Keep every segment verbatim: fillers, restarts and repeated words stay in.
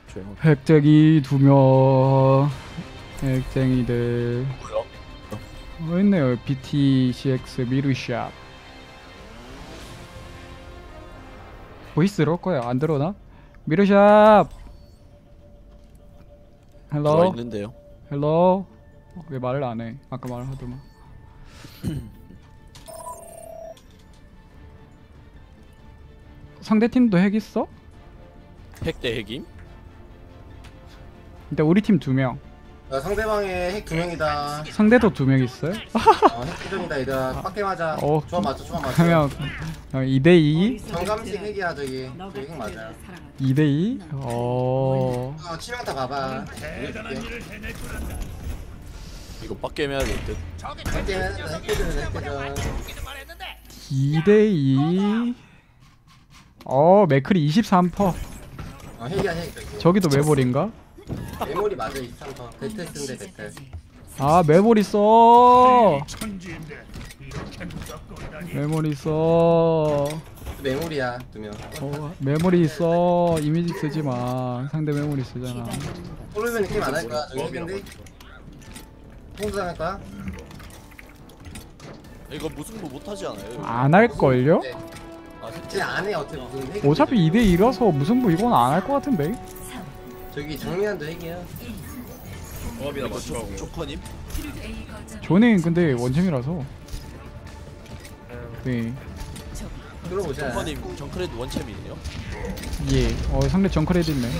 조용. 핵쟁이 두명 핵쟁이들 뭐야? 어 있네요. 비티씨엑스 미르샵 보이스 들어올 거야. 안 들어오나? 미르샵 들어와 헬로 있는데요. 헬로 왜 말을 안 해? 아까 말을 하더만. 상대 팀도 핵 있어? 핵대 핵임? 근데 우리 팀 두 명. 야, 상대방의 핵 두 명이다. 상대도 두 명 있어요? 어, 핵 두 명이다 얘들아. 빡게 맞아. 어. 조합 맞춰, 조합 맞춰. 그러면 이 대 이? 정감식 핵이야 저기. 저기 핵 맞아. 이 대 이? 어... 어, 치명타 봐봐. 이거 빡게임 해야 될 듯. 핵 핵대전, 핵대전. 이 대 이? 어 맥클이 이십삼 퍼센트. 어, 핵이야 핵. 저기. 저기도 메모리인가? 메모리 맞아 이십삼 퍼. 베트 쓴대 베트. 아 메모리 써. 메모리 써. 메모리야 두 명. 어, 메모리 써. 이미지 쓰지 마. 상대 메모리 쓰잖아. 홀로면 게임 안 할 거야. 저기 핵인데. 홍수 할 거야? 이거 무승부 못 하지 않아요? 안 할 걸요? 네. 아, 진짜. 제 안에 어떻게 무슨 핵? 어차피 이 대 이라서 무슨 부 이건 안 할 것 같은데. 저기 정리한도 핵이야. 조합이나 맞춰. 조커님? 존은 근데 원챔이라서. 네. 들어보자. 조커님 정크레드 원챔이네요. 예. 어 상대 정크레드 있네.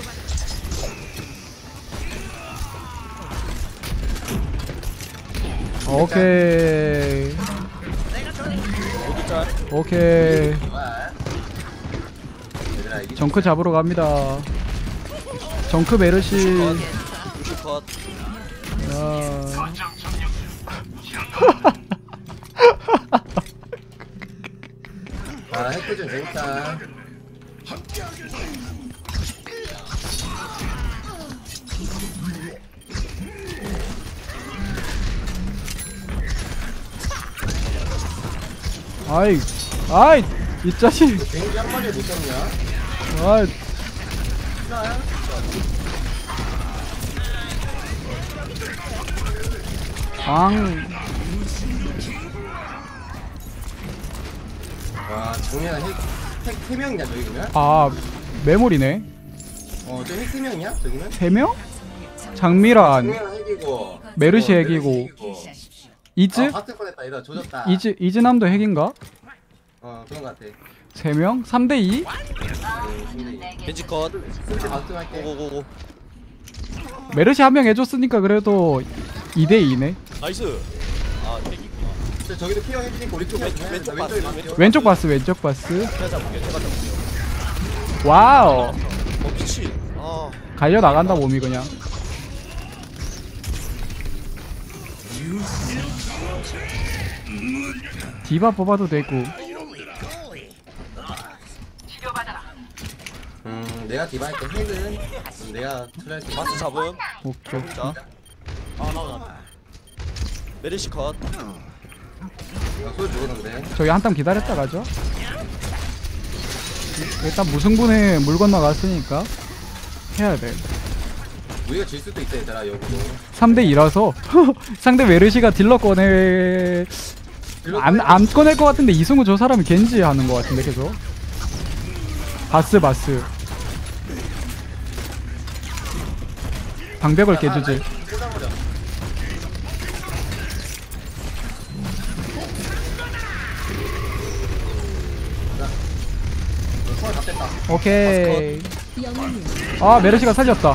오케이. 모두 짤. 오케이. 좋아. 얘들아 이게 정크 잡으러 갑니다. 정크 메르시. 루슈 컷. 야. 아 핵대전 재밌다. 아이, 아이, 이 자식. 비행기 한 마리 못 잡냐? 아이, 방. 와 정리한 핵핵 세 명이냐 저기 그러면? 아, 메모리네. 어저 핵 세 명이야 저기는? 세 명? 장미란, 정리한 핵이고 메르시 어, 핵이고. 이즈? 아 바트 꺼냈다 얘들아 조졌다. 이즈, 이즈남도 핵인가? 어 그런 거 같아. 세 명? 삼 대 이? 벤지 컷. 슬슬 바트 할게. 고고고고. 메르시 한 명 해줬으니까 그래도 이 대 이네. 나이스. 아, 핵이구나. 저 저기도 피어 해주니까 우리 쪽 왼- 같네. 왼쪽 나 봤어, 왼쪽에 왼쪽. 왼쪽 바스, 왼쪽 바스. 제가 잡을게요. 제가 잡을게요. 와우. 어, 미친. 아, 갈려 나간다 몸이 그냥. 디바 뽑아도 되고. 음 내가 디바 할게. 핵은 음, 내가 트라이할 수 마스 잡음. 오케이. 자. 아, 나오나. 메르시 컷. 나 소리 죽었는데. 저기 한땀 기다렸다 가죠. 일단 무승부는 물 건너갔으니까 해야 돼. 우리가 질 수도 있다 얘들아 여기도. 삼 대 이라서 상대 메르시가 딜러 꺼내 안, 안 꺼낼 것 같은데 이승우 저 사람이 겐지 하는 것 같은데 계속. 바스 바스 방벽을 깨주지. 쏟아버려. 손을 다 뺐다. 오케이. 아 메르시가 살렸다.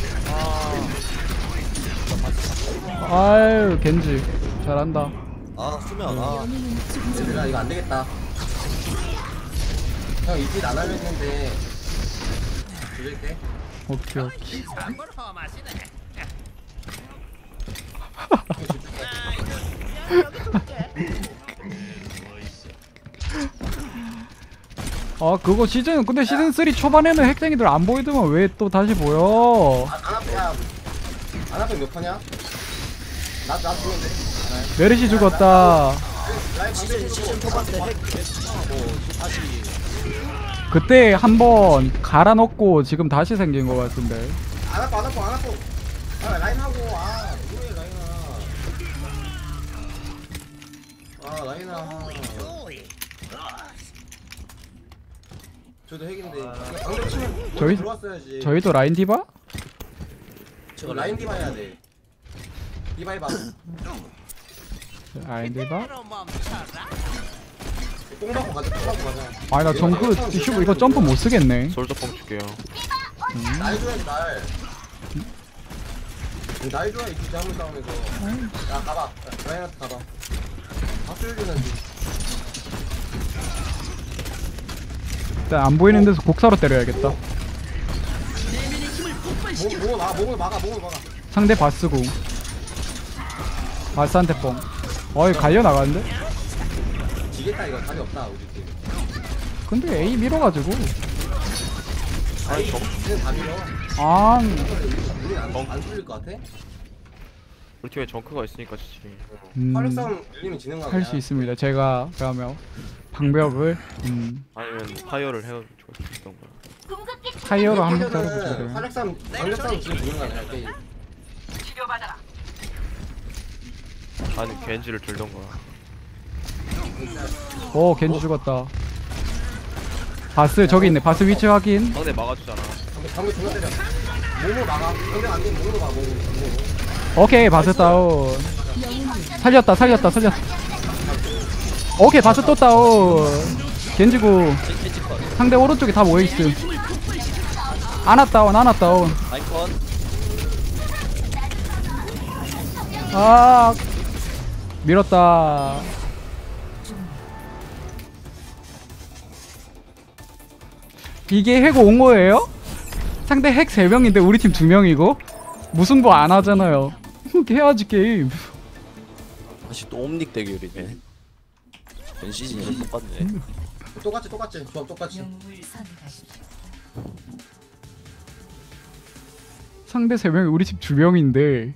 아유 겐지 잘한다. 아, 수면. 아, 얘들아 이거 안 되겠다. 형 이 딜 안 하려 했는데 줄일게. 오케이 오케이. 아 그거 시즌 근데 시즌 쓰리 초반에는 핵쟁이들 안 보이더만 왜 또 다시 보여? 안 앞에 야, 안 앞에 몇 퍼냐? 나나 죽는데. 메르시 죽었다. 라인 시즌, 시즌 초반 때 핵, 핵, 뭐, 다시. 그때 한번 갈아 넣고 지금 다시 생긴 것 같은데. 안 아파 안 아파 안 아파. 아 라인 하고 아 뭐해 라인아. 아 라인아. 저도 핵인데 방금 치면 저희- 들어왔어야지. 저희도 라인 디바? 저 라인 디바 해야 돼. 디바 해봐. 라인 디바? 뽕 받고 가자 뽕 받고 가자. 아니 나 정크 슈브 이거 점프 못 쓰겠네. 솔저뽕 줄게요. 날 줘야지 날. 날 줘야 이 자물 싸움에서. 야 가봐. 라인한테 가봐. 박수를 주는지. 일단 안 보이는 데서 곡사로 때려야겠다. 몸 몸을 막아 몸을 막아 몸을 막아. 상대 바스고 바스한테 뻥. 어이 갈려 나가는데? 지겠다 이거 답이 없다 우리 팀. 근데 A 밀어가지고 아니 저 지금 다 밀어. 아 우리 안안 뚫릴 것 같아? 우리 팀에 정크가 있으니까 지지. 화력 음, 싸움 밀리면 지는 거 아니야? 할 수 있습니다. 제가 그러면 방벽을 음, 아니면 타이어를 해가지고 죽었던 거야. 타이어로 한번 이렇게 따라붙여야 되면은 돼요. 화력 싸움 방력 싸움 지금 지는 거 아니야? 게임. 아니 겐지를 들던 거야. 오 겐지 죽었다. 바스 저기 있네. 바스 위치 확인. 상대 막아주잖아. 방금 방금 존나 때려. 몸을 막아. 상대 안 되면 몸으로 막아. 몸으로. 몸으로. 오케이 바스 다운. 살렸다 살렸다 살렸다. 오케이 바스 또 다운. 겐지고 겐지 컷. 상대 오른쪽에 다 모여있음. 아나 다운 아나 다운. 라인 컷. 아 밀었다. 이게 핵 온 거예요? 상대 핵 세 명인데 우리 팀 두 명이고 무승부 안 하잖아요. 해야지 게임. 다시 또 옴닉 대결이네. 전 시즌이 똑같네. 똑같이 똑같이 조합 똑같이. 상대 세 명이 우리 팀 두 명인데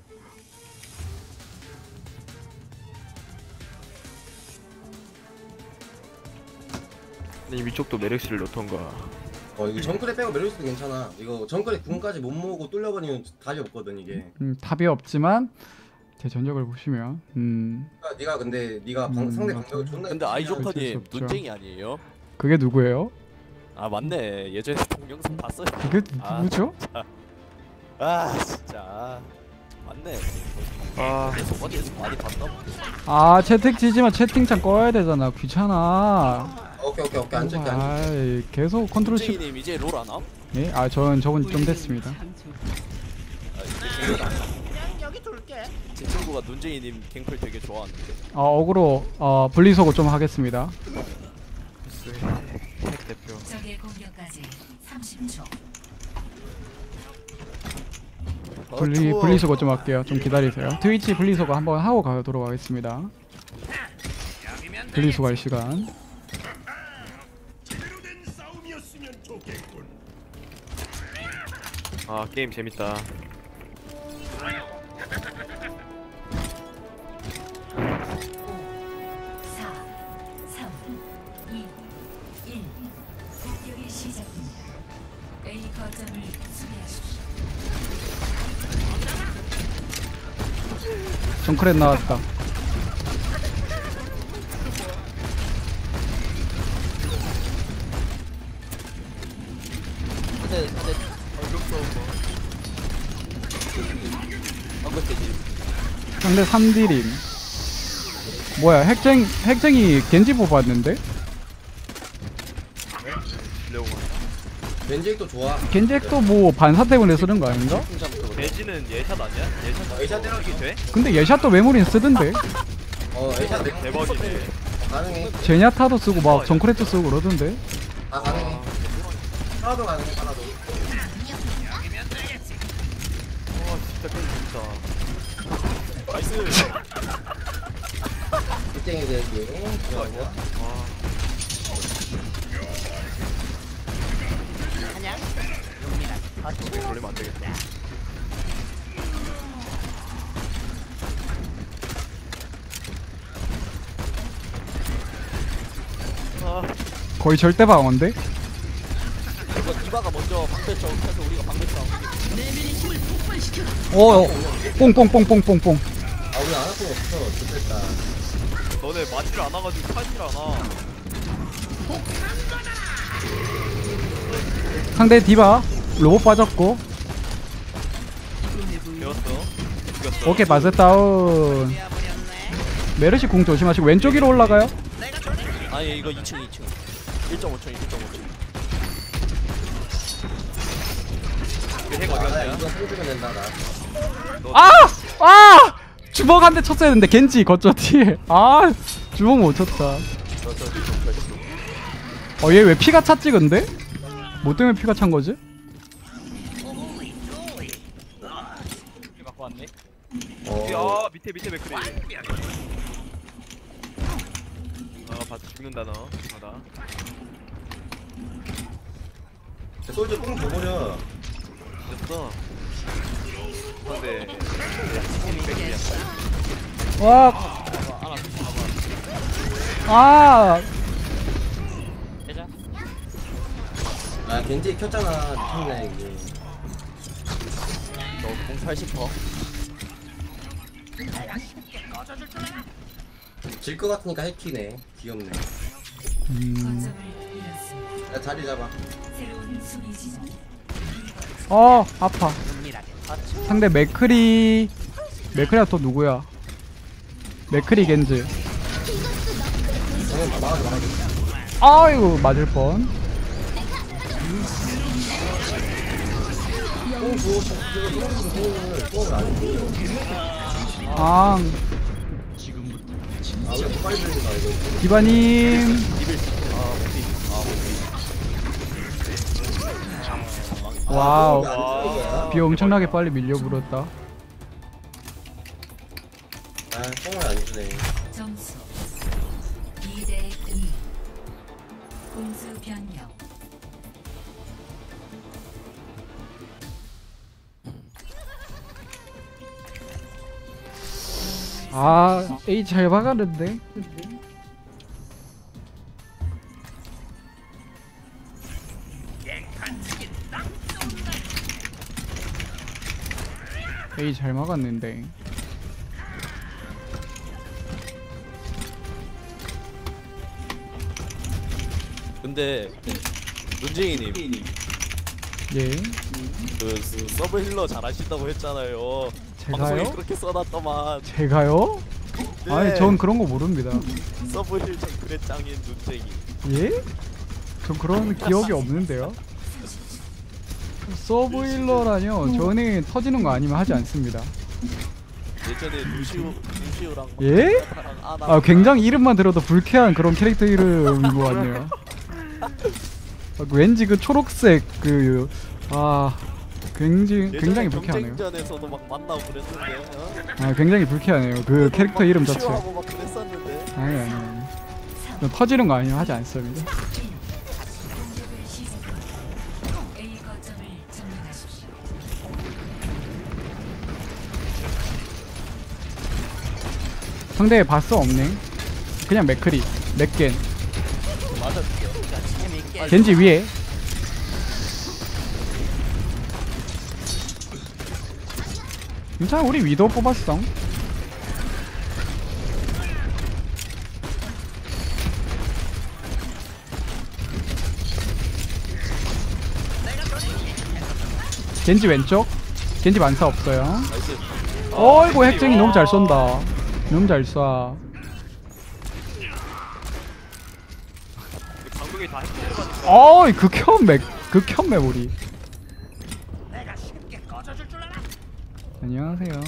근데 이 위쪽도 메렉시를 넣던가. 어 이거 정글에 빼고 메르스도 괜찮아. 이거 정글에 궁까지 못 모으고 뚫려버리면 답이 없거든 이게. 음, 답이 없지만 제 전적을 보시면 음, 그러니까 네가 근데 네가 방, 음, 상대 맞아. 방벽을 존나. 근데 어쩔 수 아이조커님 없죠. 눈쟁이 아니에요? 그게 누구예요? 아 맞네. 예전에 동영상 봤어요. 그게 아. 누구죠? 아 진짜 맞네. 아 그래서 어디에서 많이 봤나 보네. 아 채팅치지만 채팅창 꺼야 되잖아. 귀찮아. 오케이 오케이 오케이 안 찍게 안 아이 계속 컨트롤 시. 눈쟁이님 이제 롤 안 함? 예? 아 저는 저건 좀 됐습니다. 아, 이제 롤 안 함. 제 친구가 눈쟁이님 갱플 되게 좋아하는데. 어 어그로 어 분리소고 좀 하겠습니다. 패스 핵 대표. 적의 공격까지 삼십 초. 분리 분리소고 좀 할게요. 좀 기다리세요. 트위치 분리소고 한번 하고 가도록 하겠습니다. 분리소고 할 시간. 아 게임 재밌다. 사, 삼, 이, 일. 공격이 시작됩니다. A 거점을 수비하십시오. 정크렛 나왔다. 근데 근데 방금 되지. 상대 삼 딜임. 뭐야 핵쟁 핵쟁이 겐지 뽑았는데? 레오가. 왠지 또 좋아. 겐지 핵도 뭐 반사 때문에 쓰는 거 아닌가? 돼지는 예샷 아니야? 예샷 예샷 때려기 돼? 근데 예샷도 메모리는 쓰던데? 어 에이샷 내 대박이네. 가능해. 제냐타도 쓰고 막 정크렛도 쓰고 그러던데? 다 가능해. 하나도 가능해 하나도. 와 진짜 게임 재밌다. 나이스. 빅쟁이 대기. 좋아하고. 와. 돌리면 안 되겠다. 아, 거의 절대 방어인데? 그래서 그래서 우리가 방금 싸움. 어, 뽕뽕뽕뽕뽕뽕. 아 우리 안 할 거 없어. 좋겠다. 너네 맞지를 않아가지고 타질 않아. 상대 디바 로봇 빠졌고. 배웠어. 죽였어. 오케이 바스 다운. 메르시 궁 조심하시고 왼쪽 위로 올라가요. 아니 이거 이 층 이 층. 일 점 오 층 일 점 오 층. 핵 아, 나 어디갔냐? 이거 생기면 된다 나. 아! 아! 주먹 한 대 쳤어야 했는데 겐지 거쳐 뒤에. 아 주먹 못 쳤다. 어 얘 왜 피가 찼지 근데? 뭐 때문에 피가 찬 거지? 갖고 왔네. 어. 야 밑에 밑에 맥크리. 아 봐도 죽는다 너. 하다. 솔저 뽕 줘버려. 됐어. 근데 맥크리야. 와. 아. 해자. 아 겐지 켰잖아. 미쳤네 이게. 너공 팔십 퍼. 질 것 같으니까 해키네. 귀엽네. 음. 거점을 잃었습니다. 야 자리 잡아. 새로운 수비 지점. 어 아파. 상대 맥크리. 맥크리가 또 누구야? 맥크리 겐지. 정면 막아줘 막아줘. 아이고 맞을 뻔. 뽕 주고 싶어. 뽕 주고 뽕을 뽕을 안 줘. 아 아 우리 빨리 들린다 이거. 디바님. 와우. 아, 비 엄청나게 빨리 밀려불었다. 아 뽕을 안 주네. 점수 이 대 이. 공수 변경. 아 A 잘 박았는데. A 잘 막았는데. 근데 눈쟁이님 예. 그 스- 서브 힐러 잘하신다고 했잖아요. 방송에 제가요? 그렇게 써놨더만. 제가요? 네. 아니 전 그런 거 모릅니다. 서브 힐 정글의 짱인 눈쟁이. 예? 전 그런 기억이 없는데요. 서브힐러라뇨. 저는 터지는 거 아니면 하지 않습니다. 예전에 루시우 루시우랑 막 예? 카타랑 아나. 아 굉장히 이름만 들어도 불쾌한 그런 캐릭터 이름인 것 같네요. 아, 왠지 그 초록색 그 아 굉장히 굉장히 불쾌하네요. 경쟁전에서도 막 만나고 그랬는데. 어? 아 굉장히 불쾌하네요. 그 캐릭터 이름 자체. 루시우하고 막 그랬었는데. 아니 아니 아니. 전 터지는 거 아니면 하지 않습니다. 공격을 시작합니다. A 거점을 점령하십시오. 상대에 바스 없네. 그냥 맥크리, 맥겐. 맞았죠. 겐지 위에. 괜찮아 우리 위도 뽑았어. 겐지 왼쪽. 겐지 만사 없어요. 나이스. 어이구 핵쟁이 너무 잘 쏜다. 너무 잘 쏴. 방송에 다 핵들어가니까. 어이 극혐 맥 극혐 메모리. 안녕하세요.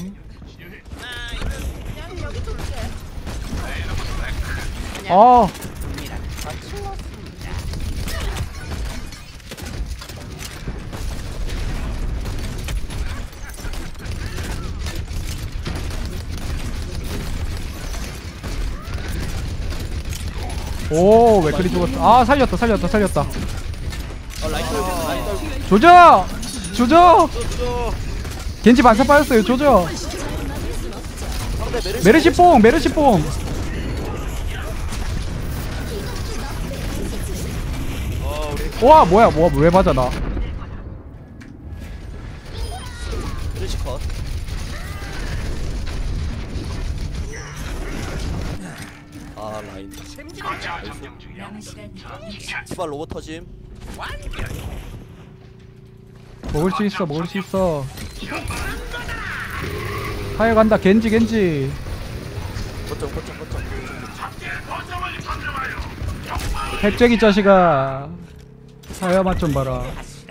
어. 오 맥클리 죽었다. 아 살렸다 살렸다 살렸다. 어 라인 떨고 라인 떨고. 조져 조져. 겐지 반사 빠졌어요. 조져. 상대 메르시. 메르시 뽕 메르시 뽕. 어 우리 와 뭐야 뭐야 왜 맞아 나. 트래시 컷. 아 라인. 남은 시간 시발 로봇 터짐. 먹을 수 있어 먹을 수 있어. 하여 간다. 겐지 겐지. 거점 거점 거점. 핵쟁이 자식아. 하여 맛 좀 봐라.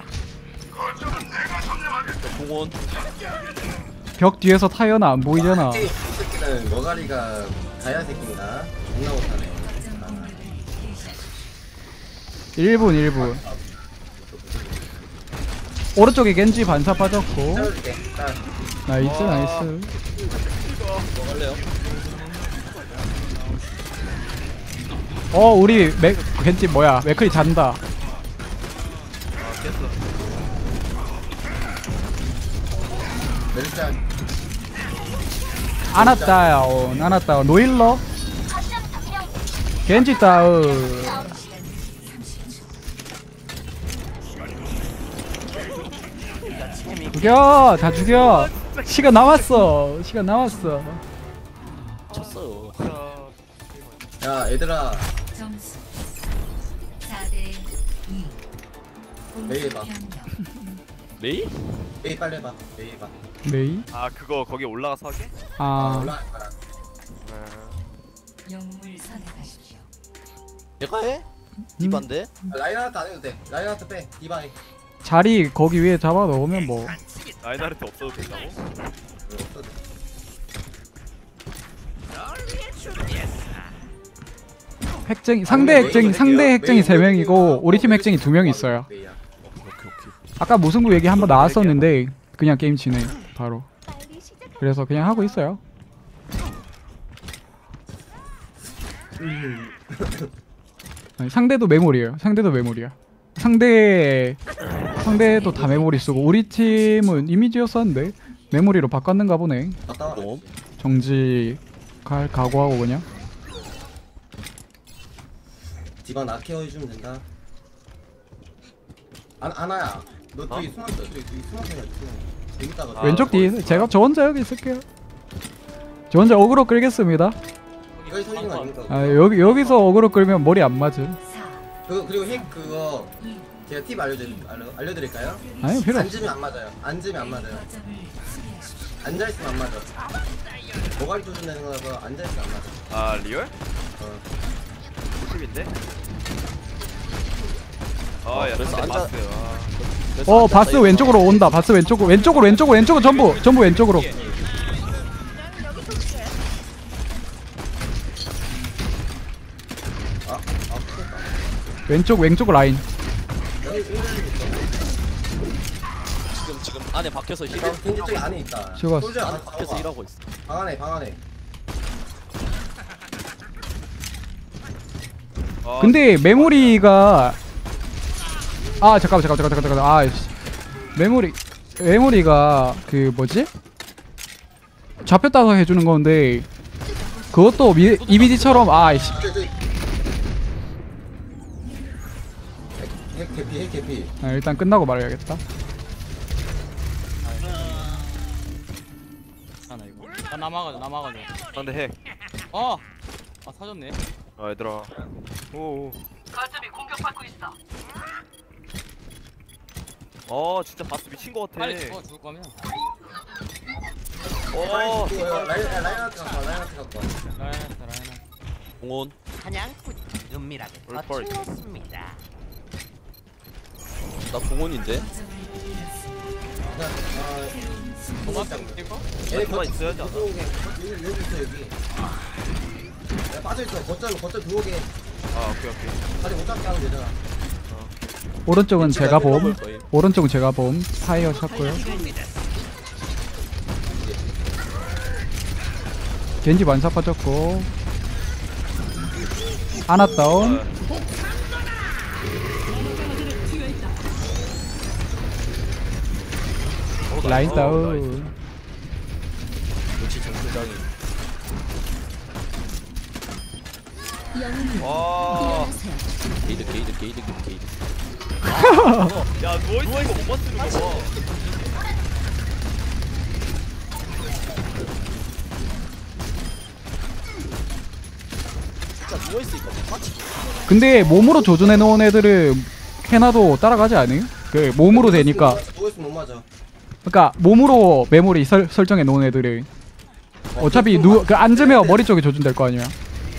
공원. 벽 뒤에서 타이어는 안 보이잖아. 이 새끼는 머가리가 가야 새끼인가? 존나 못하네. 거점 공격을 개시하십시오. 일 분 일 분. 오른쪽에 겐지 반사 빠졌고. 채워줄게. 딱. 나이스 나이스. 뭐 갈래요? 어 우리 맥 겐지 뭐야 맥클이 잔다. 아 깼어. 메르시아 아나 다운 아나 다운. 노일러 겐지 다운. 죽여 다 죽여. 시간 남았어 시간 남았어. 쳤어요. 야 얘들아 점수 사 대 이. 매일 봐. 메이? 메이 빨리 해봐. 메이 해봐. 메이. 아 그거 거기 올라가서 하게? 아 올라갈 거야. 네. 영웅을 선택하십시오. 내가 해? 디반데? 아, 라인하트 안 해도 돼. 라인하트 빼. 디바이. 자리 거기 위에 잡아 넣으면 뭐. 라인하르트 없어도 된다고? 이거 없어도 돼. 핵쟁이 상대 핵쟁이 상대 핵쟁이 세 명이고 우리 팀 핵쟁이 두 명 있어요. 메이야. 오케이 오케이. 아까 무승부 얘기 한번 나왔었는데 그냥 게임 진행 바로. 그래서 그냥 하고 있어요. 아니, 상대도 메모리예요. 상대도 메모리야. 상대 상대도 다 메모리 쓰고 우리 팀은 이미지였었는데 메모리로 바꿨는가 보네. 갔다 와. 뭐? 정지 갈 각오하고 그냥. 디바 나 케어해주면 된다. 안 아나야. 너 저기 숨었어. 저기 저기 숨었어. 여기다가. 아, 왼쪽 뒤 거기 제가 저 혼자 여기 있을게요. 저 혼자 어그로 끌겠습니다. 여기 서 있는 거 아닙니까? 아, 여기 여기서 어그로 끌면 머리 안 맞음. 사, 그 그리고 핵 그거 이. 제가 팁 알려드 알려 알려드릴까요? 아니 필요 없어. 앉으면 안 맞아요. 앉으면 안 맞아요. 거점을 수비하십시오. 앉아 있으면 안 맞아. 모가리 조준 내는 거라서 앉아 있으면 안 맞아. 아 리얼? 어. 구십인데? 아야 그래서 상대 앉아- 바스 아. 그래서 어 앉았다 바스 이거. 왼쪽으로 온다. 바스 왼쪽으로 왼쪽으로 왼쪽으로 왼쪽으로 전부 전부 왼쪽으로. 아, 아, 큰일났다. 왼쪽 왼쪽 라인. 여기 인간이 있어. 지금 지금 안에 박혀서 힐. 나 겐지 쪽에 안에 있다. 죽었어. 솔저야, 안에 가서 박혀서 봐봐. 일하고 있어. 방 안에 방 안에. 아, 근데 메모리가 아 잠깐만 잠깐만 잠깐만 잠깐만 아이씨 메모리 메모리가 그 뭐지 잡혔다고 해주는 건데 그것도 미, 이미지처럼 아이씨 저기 저기. 핵, 핵 개피 핵 개피. 아, 일단 끝나고 말해야겠다. 하나 이거. 나 남아가자 남아가자. 상대 핵. 어. 아 사줬네. 아 얘들아. 오. 거점이 공격받고 있어. 어 진짜 바스 미친 거 같아. 빨리 죽어 죽을 거면. 어. 이거 라인 라인하트 갖고 와, 라인하트 갖고 와. 라이나 라이나. 공원. 사냥꾼이 은밀하게 올 펄. 거칠었습니다. 나 공원인데. 자, 아, 도마뱀 이거? 얘네 가만 있어야지 않아? 들어오게. 여기 여기 있어 여기. 야, 빠져 있어. 거점 거점 들어오게. 아 오케이 오케이. 다리 못 잡게 하면 되잖아. 오른쪽은 제가 봄 먹을 거임. 오른쪽은 제가 봄 타이어 쳤고요. 겐지 만사 빠졌고 하나 다운. 라인 다운. 역시 정수장이. 와. 게이드 게이드 게이드 게이드. 야 누워있어 이거 못 맞추는 거 봐. 누워있으니까 못 맞지. 근데 몸으로 조준해 놓은 애들은 해나도 따라가지 않아요? 그 몸으로 되니까. 누워있으면 못 맞아. 그러니까 몸으로 메모리 설, 설정해 놓은 애들은 어차피 누 그 앉으면 머리 쪽에 조준될 거 아니야.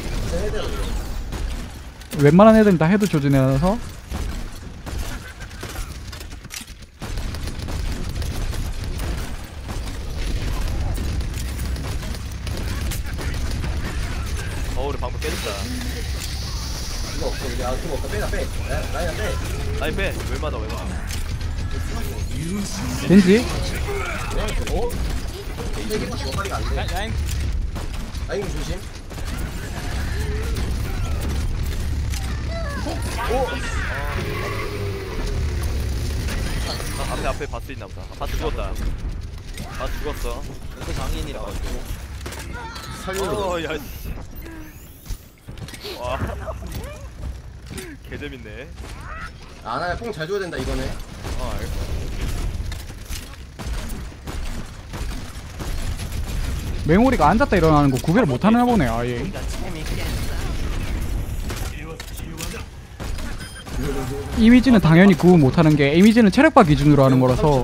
웬만한 애들은 다 헤드 조준해놔서. 어 우리 방금 깨졌다. 이거 없어. 우리 아 그거 없다. 빼다 빼. 라- 라인아 빼. 아니 빼. 왜 맞아 왜 맞아. 겐지? 세개 머리가 안 돼. 야, 야잉. 라인 조심. 아, 앞에 앞에 바스 있나 보다. 아, 바스 죽었다. 바스 죽었어. 그 장인이라 가지고. 어, 야, 씨. 와. 개재밌네. 아나야 뽕 잘 줘야 된다 이거네. 어, 알겠어. 메모리가 앉았다 일어나는 거 구별을 못하나 보네 아예. 이거 재밌겠어. 이미지는 당연히 구분 못하는 게 이미지는 체력바 기준으로 하는 거라서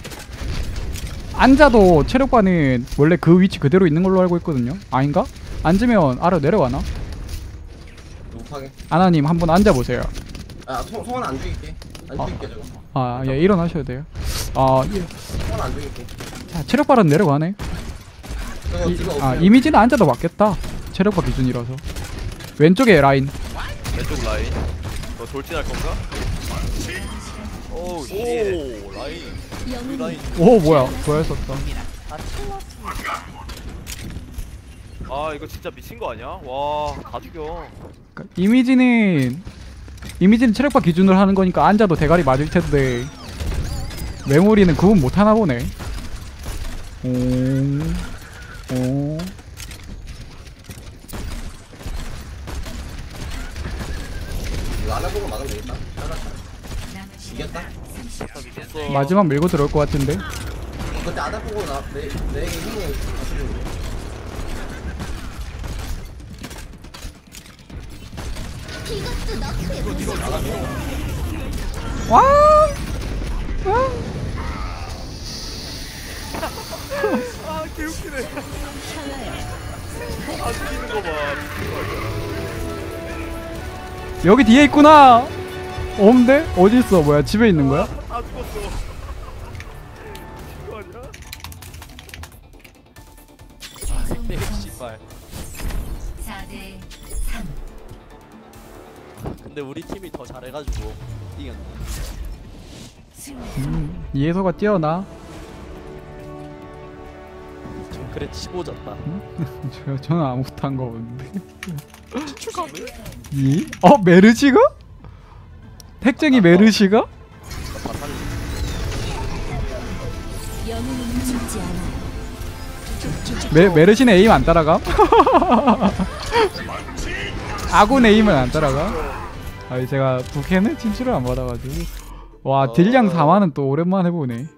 앉아도 체력바는 원래 그 위치 그대로 있는 걸로 알고 있거든요. 아닌가? 앉으면 아래 내려가나? 못하게. 아나님 한번 앉아보세요. 아 송, 송은 안 죽일게. 안 아. 죽일게 저거. 아, 예, 일어나셔야 돼요. 아, 예. 송은 안 죽일게. 자, 체력바는 내려가네. 저거 이, 디바 아, 없어요. 이미지는 앉아도 맞겠다. 체력바 기준이라서. 왼쪽에 라인. 왼쪽 라인. 너 돌진할 건가? 오우, 씨. 오 라인. 우리 라인. 오, 뭐야. 부활했었다. 아, 이거 진짜 미친 거 아니야? 와, 다 죽여. 그러니까 이미지는 이미지는 체력바 기준으로 하는 거니까 앉아도 대가리 맞을 텐데 메모리는 구분 못 하나 보네. 오, 오. 이거 안아 보고 막으면 되겠다. 잘랐다. 이겼다. 미쳤어. 마지막 밀고 들어올 것 같은데. 그때 아나 보고 나내 내게 힘을 가지고. 와! 와! 아, 개웃기네. 안 죽이는 거 봐. 여기 뒤에 있구나. 없는데? 어디 있어? 뭐야? 집에 있는 거야? 다 죽었어. 이거 아니야? 네, 씨발. 사 대 삼. 근데 우리 팀이 더 잘해가지고 이겼네. 승리. 음, 이해서가 뛰어나. 좀 그래 치고졌다. 저 저는 아무것도 한 거 없는데. 이? 어 메르시가? 택쟁이 메르시가? 영웅은 죽지 않아. 메 메르시는 에임 안 따라가? 아군 에임은 안 따라가? 아니 제가 북해는 진출을 안 받아가지고. 와 딜량 사만은 또 오랜만에 보네.